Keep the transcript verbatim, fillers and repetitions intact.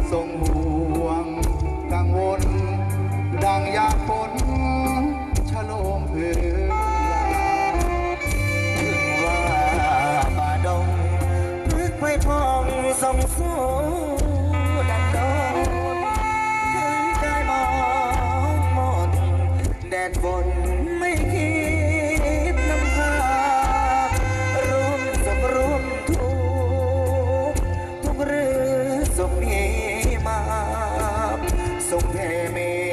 ทรงห่วงกังวลดังยาฝนชะโลมเพื่อถึงว่าป่าดงนึกไว้พองส่องสู้ดันโดนถึงกายมองหมดแดดฝนไม่คิดนำพาร่วมสุขร่วมทุกข์ทุกเรื่องส่งนี้มาส่งแผ่เม